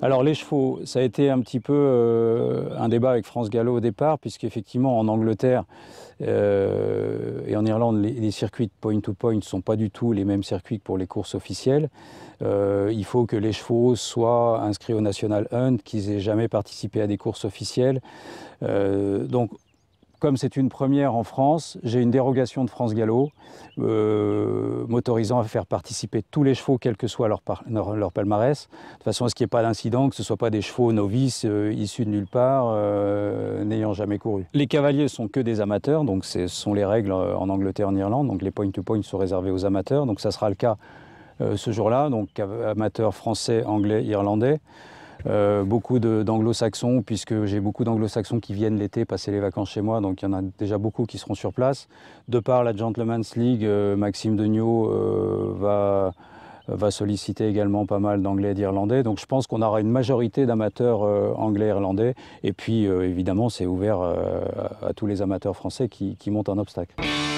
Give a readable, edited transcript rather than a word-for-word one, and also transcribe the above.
Alors les chevaux, ça a été un petit peu un débat avec France Gallo au départ, puisqu'effectivement en Angleterre et en Irlande, les circuits point-to-point ne sont pas du tout les mêmes circuits que pour les courses officielles. Il faut que les chevaux soient inscrits au National Hunt, qu'ils aient jamais participé à des courses officielles. Donc, comme c'est une première en France, j'ai une dérogation de France Gallo m'autorisant à faire participer tous les chevaux, quel que soit leur palmarès, de façon à ce qu'il n'y ait pas d'incident, que ce ne soit pas des chevaux novices issus de nulle part, n'ayant jamais couru. Les cavaliers sont que des amateurs, donc ce sont les règles en Angleterre et en Irlande, donc les point-to-point sont réservés aux amateurs, donc ça sera le cas ce jour-là, donc amateurs français, anglais, irlandais. Beaucoup d'anglo-saxons, puisque j'ai beaucoup d'anglo-saxons qui viennent l'été passer les vacances chez moi, donc il y en a déjà beaucoup qui seront sur place. De par la Gentleman's League, Maxime Degnaud va solliciter également pas mal d'anglais et d'irlandais, donc je pense qu'on aura une majorité d'amateurs anglais et irlandais, et puis évidemment c'est ouvert à tous les amateurs français qui montent un obstacle.